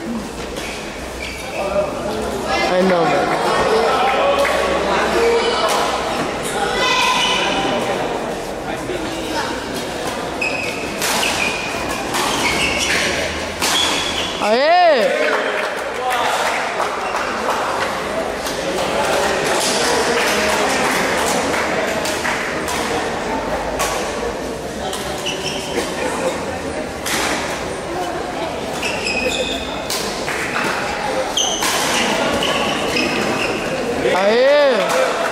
Ai não, velho. Aê! Aê!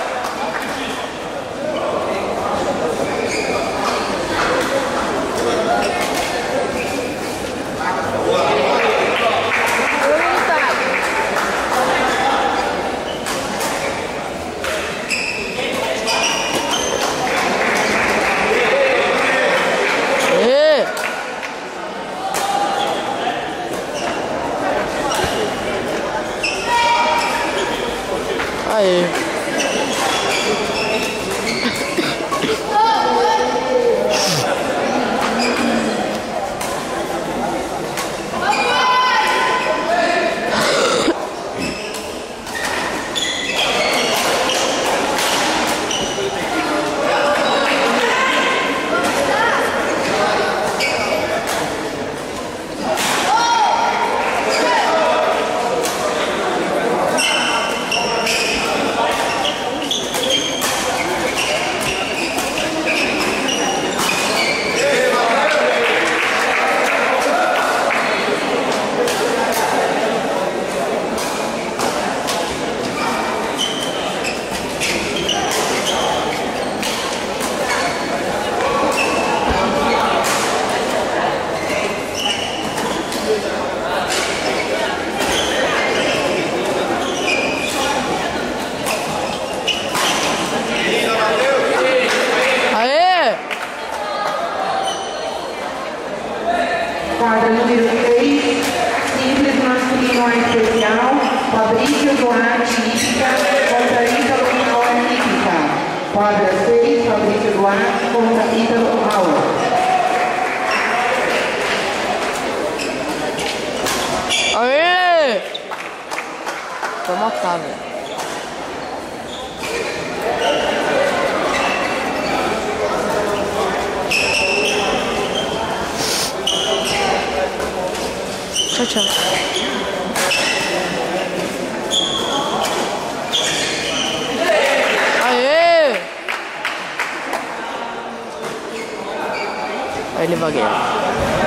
Aê! Quadra número 3, simples masculino especial, Fabrício Duarte Hípica contra Ítalo Auer Hípica. Quadra 6, Fabrício Duarte contra Ítalo Auer. Aê! Foi matar, velho. Tchau, tchau. Aê! Aí ele vagueia.